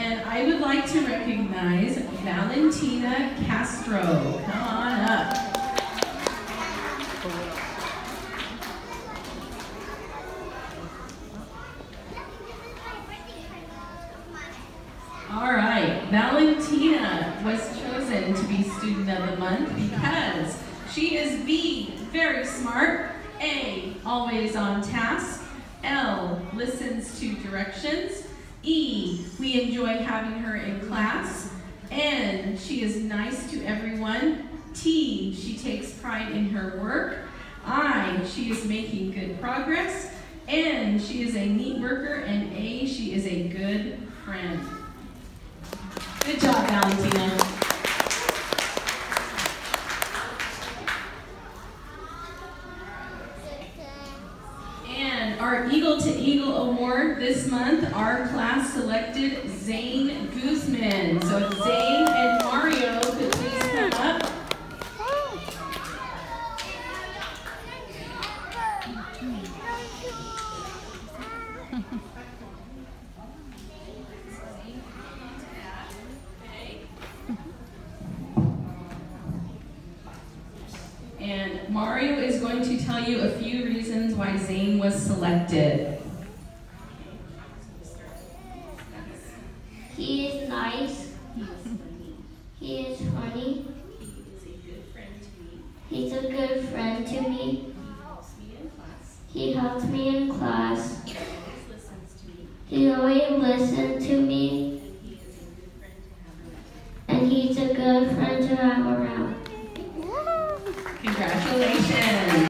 And I would like to recognize Valentina Castro. Come on up. All right, Valentina was chosen to be Student of the Month because she is B, very smart, A, always on task, L, listens to directions, E, we enjoy having her in class, N, she is nice to everyone, T, she takes pride in her work, I, she is making good progress, N, she is a neat worker, and A, she is a good friend. Good job, Valentina. And our Eagle to Eagle Award this month, our class selected Zane Guzman. So if Zane and Mario could please come up. And Mario is going to tell you a few reasons why Zane was selected. He is nice. He is funny. He's a good friend to me. He helps me in class. He always listens to me. And he's a good friend to have around.